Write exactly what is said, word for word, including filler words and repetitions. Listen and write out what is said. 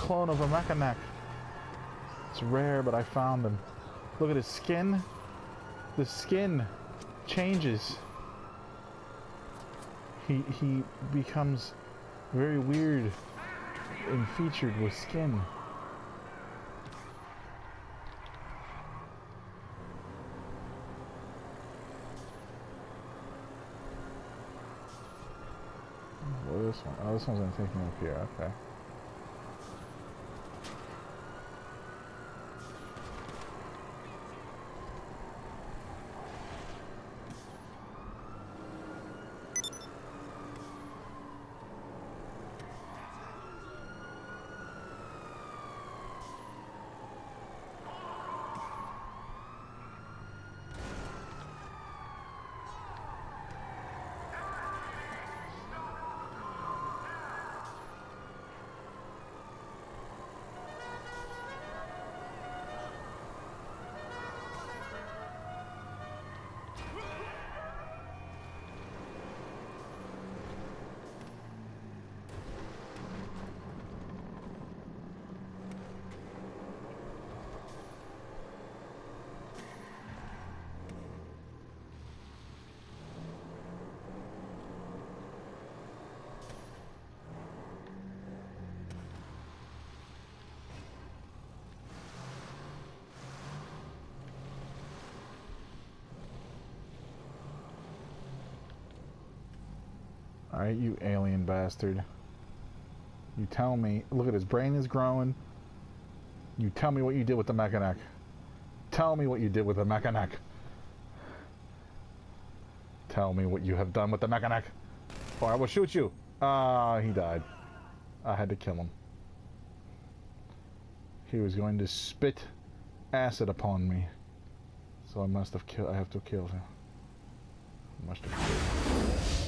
clone of a Meckaneck. It's rare, but I found him. Look at his skin. The skin changes. He he becomes very weird and featured with skin. What is this one? Oh, this one's gonna take me up here. Okay. Alright, you alien bastard. You tell me. Look at his brain is growing. You tell me what you did with the Meckaneck. Tell me what you did with the Meckaneck. Tell me what you have done with the Meckaneck. Or I will shoot you. Ah, uh, he died. I had to kill him. He was going to spit acid upon me. So I must have killed. I have to kill him. Must have killed him.